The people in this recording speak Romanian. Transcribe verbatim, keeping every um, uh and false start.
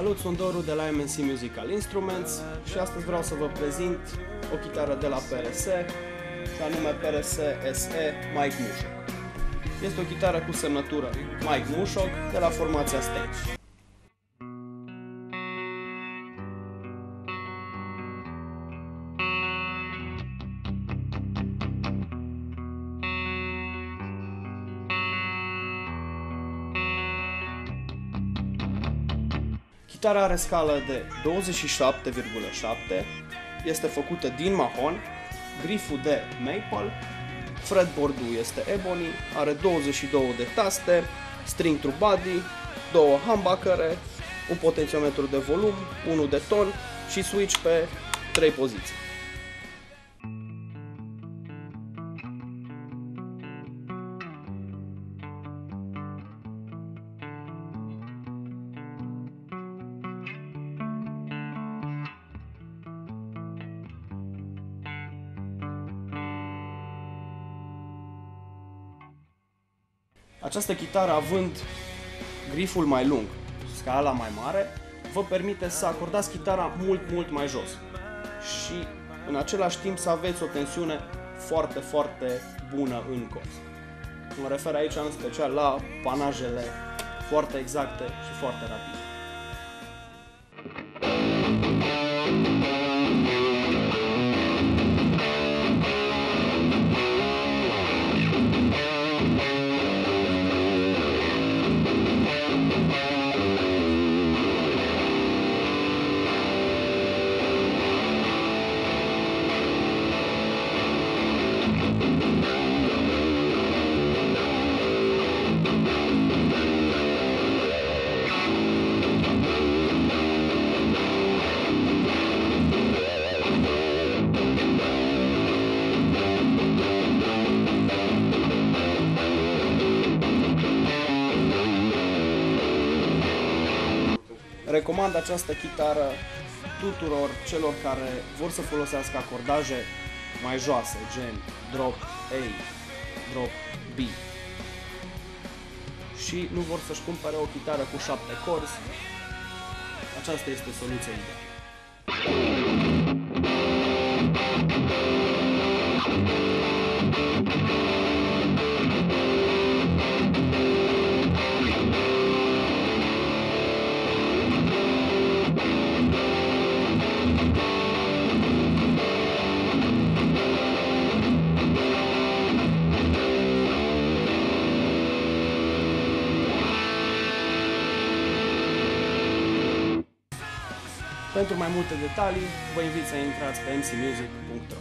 Salut, sunt Doru de la M and C Musical Instruments și astăzi vreau să vă prezint o chitară de la P R S, și anume P R S S E Mike Mușoc. Este o chitară cu semnătură Mike Mușoc de la formația Stage. Chitara are scală de douăzeci și șapte virgulă șapte, este făcută din mahon, griful de maple, fretboard-ul este ebony, are douăzeci și două de taste, string through body, două humbuckere, un potențiometru de volum, unul de ton și switch pe trei poziții. Această chitară, având griful mai lung, scala mai mare, vă permite să acordați chitara mult, mult mai jos și în același timp să aveți o tensiune foarte, foarte bună în cos. Mă refer aici în special la panajele foarte exacte și foarte rapide. Recomand această chitară tuturor celor care vor să folosească acordaje mai joase, gen drop A, drop B, și nu vor să-și cumpere o chitară cu șapte corzi. Aceasta este soluția ideală. Pentru mai multe detalii, vă invit să intrați pe m c music punct ro.